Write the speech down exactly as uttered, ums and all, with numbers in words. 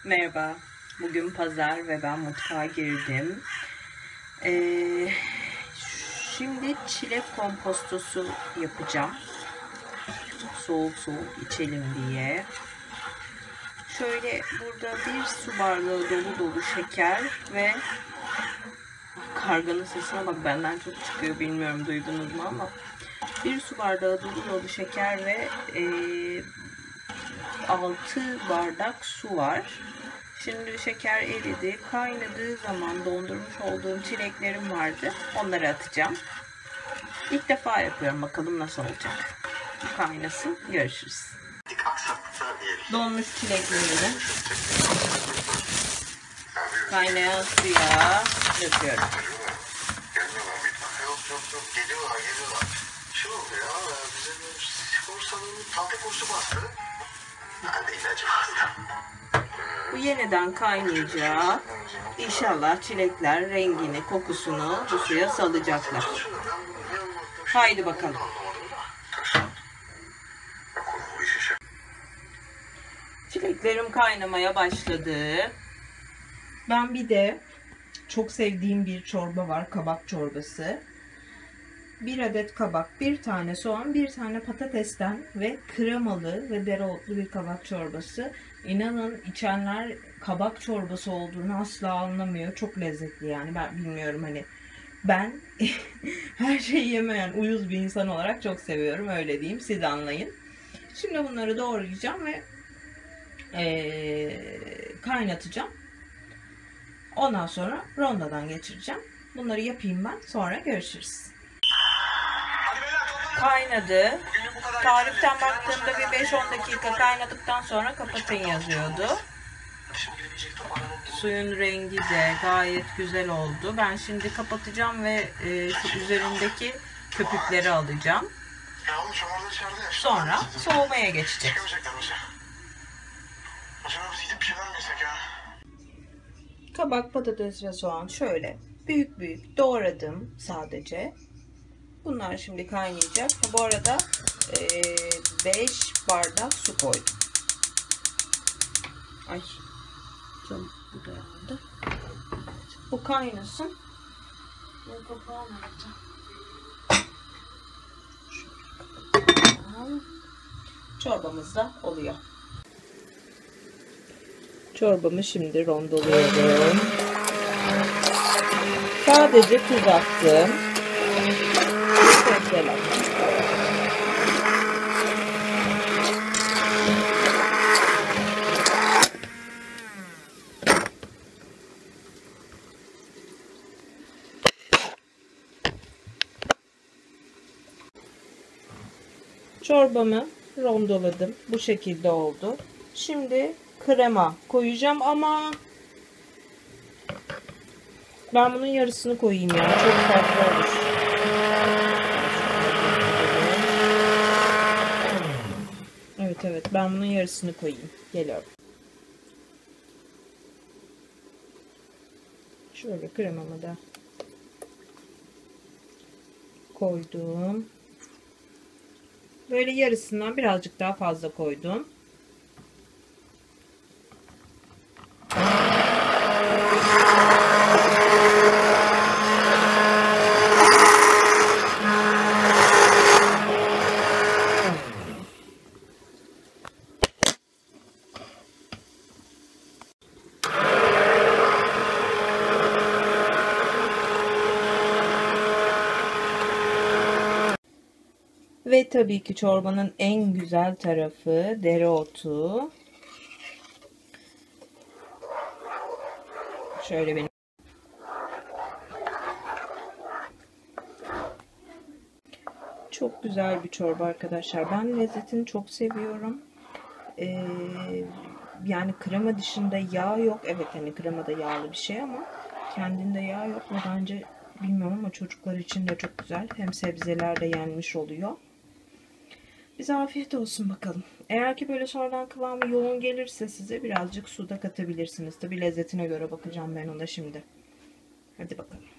Merhaba, bugün pazar ve ben mutfağa girdim. Ee, şimdi çilek kompostosu yapacağım. Soğuk soğuk içelim diye. Şöyle burada bir su bardağı dolu dolu şeker ve karganın sesine bak, benden çok çıkıyor, bilmiyorum duydunuz mu ama bir su bardağı dolu dolu şeker ve e, altı bardak su var. Şimdi şeker eridi. Kaynadığı zaman dondurmuş olduğum çileklerim vardı. Onları atacağım. İlk defa yapıyorum. Bakalım nasıl olacak. Kaynasın. Görüşürüz. Donmuş çileklerimi kaynayan suya döküyorum. Bu yeniden kaynayacak. İnşallah çilekler rengini, kokusunu bu suya salacaklar. Haydi bakalım. Çileklerim kaynamaya başladı. Ben bir de çok sevdiğim bir çorba var. Kabak çorbası. Bir adet kabak, bir tane soğan, bir tane patatesten ve kremalı ve dereotlu bir kabak çorbası. İnanın içenler kabak çorbası olduğunu asla anlamıyor. Çok lezzetli yani. Ben bilmiyorum, hani ben her şeyi yemeyen uyuz bir insan olarak çok seviyorum. Öyle diyeyim, siz anlayın. Şimdi bunları doğrayacağım ve ee, kaynatacağım. Ondan sonra rondodan geçireceğim. Bunları yapayım ben. Sonra görüşürüz. Kaynadı. Tariften baktığımda bir beş on dakika kaynadıktan sonra kapatın yazıyordu. Suyun rengi de gayet güzel oldu. Ben şimdi kapatacağım ve e, şu üzerindeki köpükleri alacağım. Sonra soğumaya geçecek. Kabak, patates ve soğan şöyle büyük büyük doğradım sadece. Bunlar şimdi kaynayacak. Bu arada beş bardak su koydum. Ay, canım bu da yandı. Bu kaynasın. Ben kapağını alacağım. Çorbamız da oluyor. Çorbamı şimdi rondoluyorum. Sadece tuz attım. Güzel. Çorbamı rondoladım. Bu şekilde oldu. Şimdi krema koyacağım ama ben bunun yarısını koyayım ya. Çok fazla olur. Evet evet, ben bunun yarısını koyayım. Geliyorum. Şöyle kremamı da koydum. Böyle yarısından birazcık daha fazla koydum. Ve tabii ki çorbanın en güzel tarafı dereotu. Şöyle benim. Çok güzel bir çorba arkadaşlar. Ben lezzetini çok seviyorum. Ee, yani krema dışında yağ yok. Evet, hani krema da yağlı bir şey ama kendinde yağ yok ve bence, bilmiyorum ama çocuklar için de çok güzel. Hem sebzeler de yenmiş oluyor. Bize afiyet olsun bakalım. Eğer ki böyle sonradan kıvamı yoğun gelirse size birazcık su da katabilirsiniz. Tabi lezzetine göre bakacağım ben ona şimdi. Hadi bakalım.